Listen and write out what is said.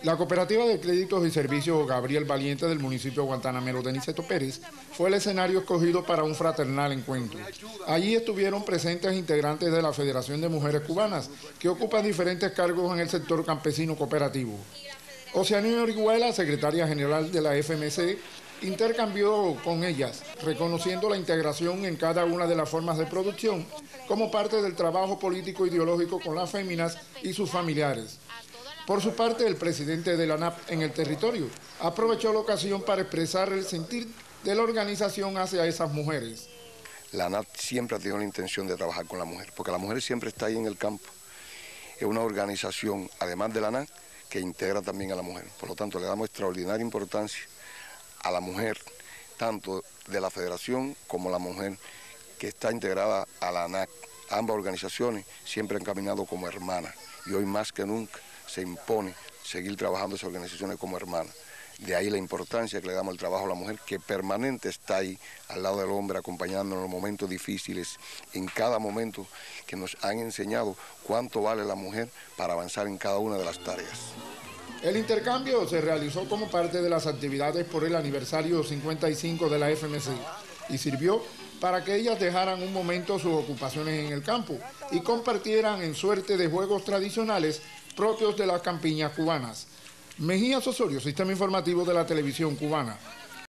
La Cooperativa de Créditos y Servicios Gabriel Valiente del municipio guantanamero de Niceto Pérez fue el escenario escogido para un fraternal encuentro. Allí estuvieron presentes integrantes de la Federación de Mujeres Cubanas, que ocupan diferentes cargos en el sector campesino cooperativo. Oceanía Orihuela, secretaria general de la FMC, intercambió con ellas, reconociendo la integración en cada una de las formas de producción como parte del trabajo político ideológico con las féminas y sus familiares. Por su parte, el presidente de la ANAP en el territorio aprovechó la ocasión para expresar el sentir de la organización hacia esas mujeres. La ANAP siempre ha tenido la intención de trabajar con la mujer, porque la mujer siempre está ahí en el campo. Es una organización, además de la ANAP, que integra también a la mujer. Por lo tanto, le damos extraordinaria importancia a la mujer, tanto de la federación como la mujer que está integrada a la ANAC. Ambas organizaciones siempre han caminado como hermanas y hoy más que nunca se impone seguir trabajando esas organizaciones como hermanas. De ahí la importancia que le damos al trabajo a la mujer, que permanente está ahí al lado del hombre, acompañándonos en los momentos difíciles, en cada momento que nos han enseñado cuánto vale la mujer para avanzar en cada una de las tareas. El intercambio se realizó como parte de las actividades por el aniversario 55 de la FMC y sirvió para que ellas dejaran un momento sus ocupaciones en el campo y compartieran en suerte de juegos tradicionales propios de las campiñas cubanas. Mejías Osorio, Sistema Informativo de la Televisión Cubana.